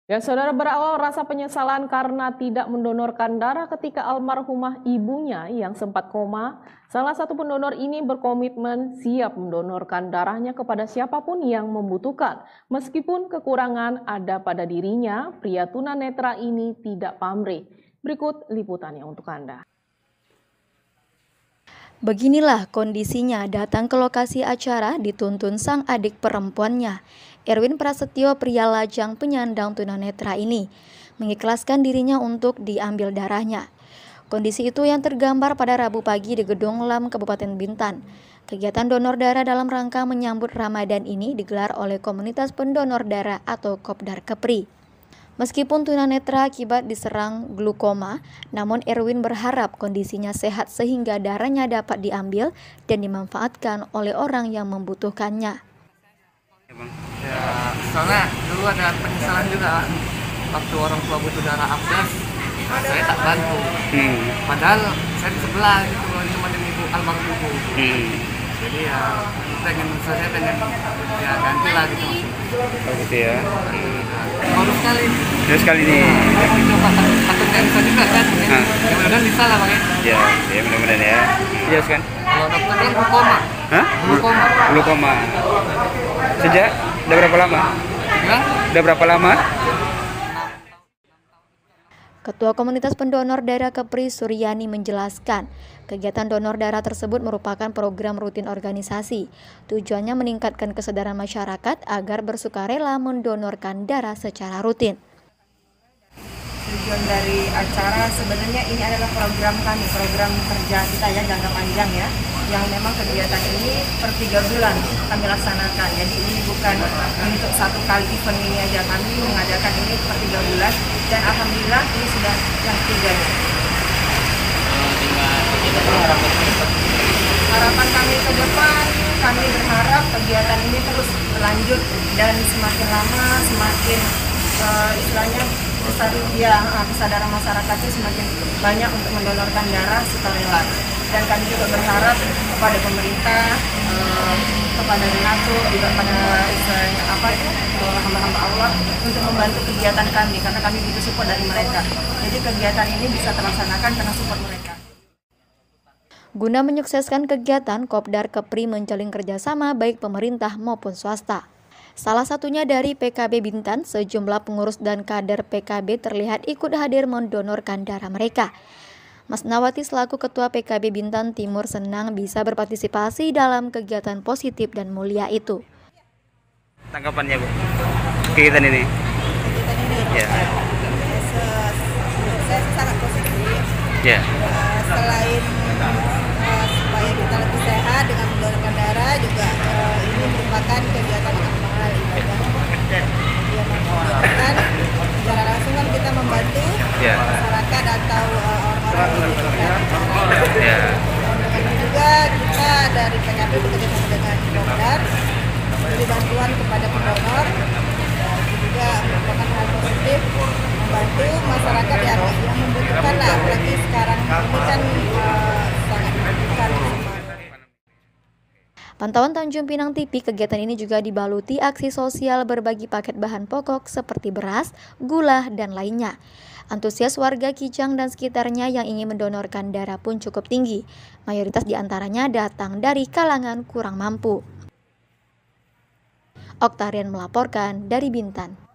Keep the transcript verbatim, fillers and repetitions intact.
Ya, saudara, berawal rasa penyesalan karena tidak mendonorkan darah ketika almarhumah ibunya yang sempat koma, salah satu pendonor ini berkomitmen siap mendonorkan darahnya kepada siapapun yang membutuhkan. Meskipun kekurangan ada pada dirinya, pria tunanetra ini tidak pamrih. Berikut liputannya untuk Anda. Beginilah kondisinya datang ke lokasi acara dituntun sang adik perempuannya. Erwin Prasetyo, pria lajang penyandang tunanetra ini, mengikhlaskan dirinya untuk diambil darahnya. Kondisi itu yang tergambar pada Rabu pagi di Gedung L A M Kabupaten Bintan. Kegiatan donor darah dalam rangka menyambut Ramadan ini digelar oleh komunitas pendonor darah atau Kopdar Kepri. Meskipun tunanetra akibat diserang glukoma, namun Erwin berharap kondisinya sehat sehingga darahnya dapat diambil dan dimanfaatkan oleh orang yang membutuhkannya. Ya, soalnya dulu ada penyesalan juga waktu orang tua butuh darah akses, saya tak bantu. Hmm. Padahal saya di sebelah gitu loh, nemenin ibu almarhum ibu. Hmm. Jadi ya pengen saya pengen ya ganti lah gitu. Oh gitu ya. Baru sekali. Baru sekali nih. Ya, itu takut nggak bisa juga kan. Ya, mudah-mudahan bisa lah bang ya. Ya, ya mudah-mudahan ya. Jelaskan. Kalau dokter kan glukoma. Hah? Glukoma. Glukoma. Sejak udah berapa lama? Ya? Udah berapa lama? Ketua Komunitas Pendonor Darah Kepri Suryani menjelaskan, kegiatan donor darah tersebut merupakan program rutin organisasi. Tujuannya meningkatkan kesadaran masyarakat agar bersukarela mendonorkan darah secara rutin. Tujuan dari acara sebenarnya ini adalah program kami, program kerja kita ya jangka panjang ya, yang memang kegiatan ini per tiga bulan kami laksanakan. Jadi ini bukan untuk satu kali event ini aja, kami mengadakan ini per tiga bulan dan alhamdulillah ini sudah yang ketiganya. Harapan kami ke depan, kami berharap kegiatan ini terus berlanjut dan semakin lama semakin uh, istilahnya besar ya kesadaran masyarakatnya semakin banyak untuk mendonorkan darah sukarela. Dan kami juga berharap kepada pemerintah, eh, kepada donatur, juga pada istilahnya apa itu hamba-hamba Allah untuk membantu kegiatan kami karena kami butuh support dari mereka. Jadi kegiatan ini bisa terlaksanakan karena support mereka. Guna menyukseskan kegiatan, Kopdar Kepri menjalin kerjasama baik pemerintah maupun swasta. Salah satunya dari P K B Bintan, sejumlah pengurus dan kader P K B terlihat ikut hadir mendonorkan darah mereka. Mas Nawati selaku Ketua P K B Bintan Timur senang bisa berpartisipasi dalam kegiatan positif dan mulia itu. Tanggapannya Bu, kegiatan ini? Kegiatan ini ya. Saya sangat positif. Ya. Uh, selain uh, supaya kita lebih sehat dengan mendonorkan darah, juga uh, ini merupakan kegiatan amal ibadah. Yang menunjukkan secara langsung kan kita membantu ya. masyarakat atau uh, orang-orang yang membutuhkan. Ya. Dan juga kita dari P K B bekerjasama dengan Kopdar memberi bantuan kepada pendonor. Uh, itu juga merupakan hal positif, membantu masyarakat yang, yang membutuhkan lah, apalagi sekarang ini kan uh, sangat membutuhkan. Pantauan Tanjung Pinang T V, kegiatan ini juga dibaluti aksi sosial berbagi paket bahan pokok seperti beras, gula, dan lainnya. Antusias warga Kijang dan sekitarnya yang ingin mendonorkan darah pun cukup tinggi. Mayoritas diantaranya datang dari kalangan kurang mampu. Oktarian melaporkan dari Bintan.